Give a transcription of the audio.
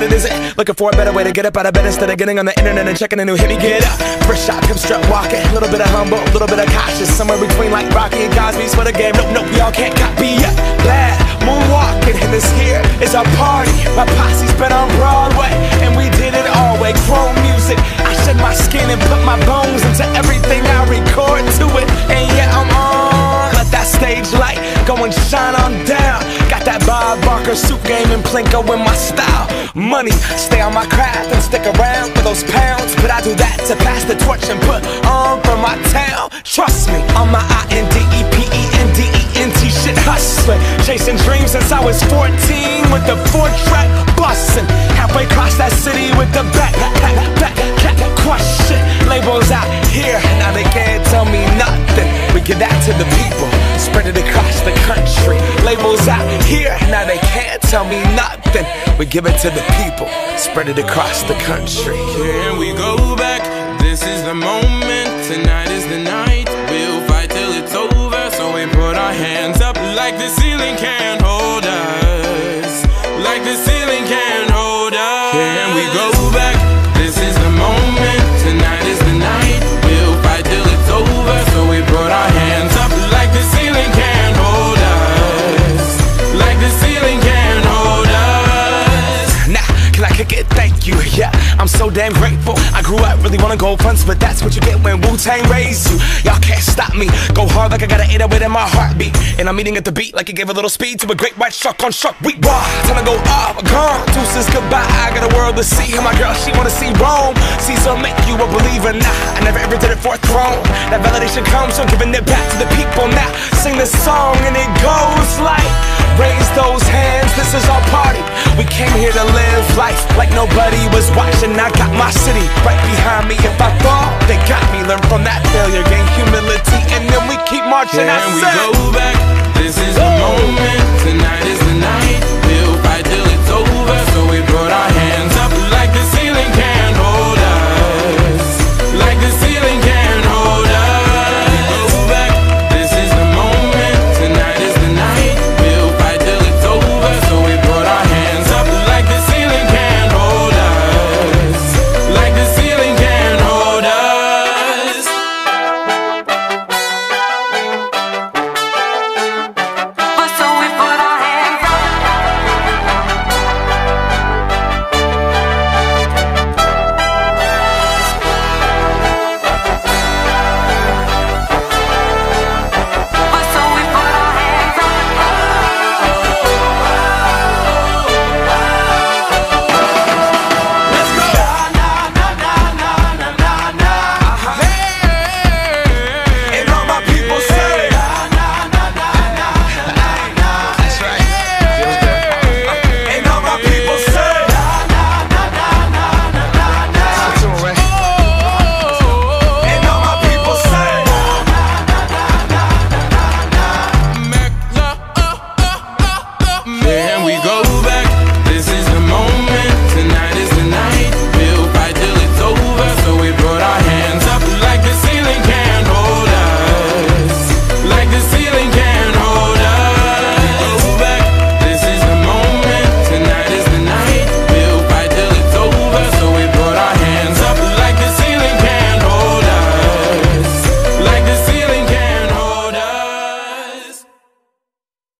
it is it. Looking for a better way to get up out of bed instead of getting on the internet and checking a new hit. Me get up, first shot, come strut walking. A little bit of humble, a little bit of cautious. Somewhere between like Rocky and Cosby's for the game. Nope, nope, y'all can't copy yet. Bad moonwalking, and this here is our party. My posse's been on Broadway, and we did it all way. Chrome music, I shed my skin and put my bones into everything I record to it. And yeah, I'm on. Let that stage light go and shine on down. Got that Bob Barker suit game and Plinko in my style. Money, stay on my craft and stick around for those pounds. But I do that to pass the torch and put on for my town. Trust me, on my INDEPENDENT shit hustling. Chasing dreams since I was 14 with the 4-track bustin'. Halfway across that city with the back crush shit. Labels out here, now they can't tell me nothing. We give that to the people, spread it across the country. Labels out here, now they can't tell me nothing. We give it to the people, spread it across the country. Can we go back? This is the moment, tonight is the night. We'll fight till it's over, so we put our hands up like the ceiling can't hold us. Like the ceiling can't hold us. Can we go back? This is the moment, tonight is the night. We'll fight till it's over, so we put our hands up like the ceiling can't hold us. Like the ceiling can't hold us. Nah, can I kick it? Thank you, yeah, I'm so damn grateful. I grew up really wanna go fronts, but that's what you get when Wu-Tang raised you. Y'all can't stop me, go hard like I got an 808 in my heartbeat. And I'm eating at the beat like it gave a little speed to a great white shark on Shark Week. Raw, time to go off, gone, deuces goodbye. I got a world to see, and my girl, she wanna see Rome. Caesar make you a believer, nah, I never ever did it for a throne. That validation comes from giving it back to the people. Now, sing this song and it goes like, raise those hands, this is our party. We came here to live life like nobody was watching. I got my city right behind me. If I fall, they got me. Learn from that failure, gain humility.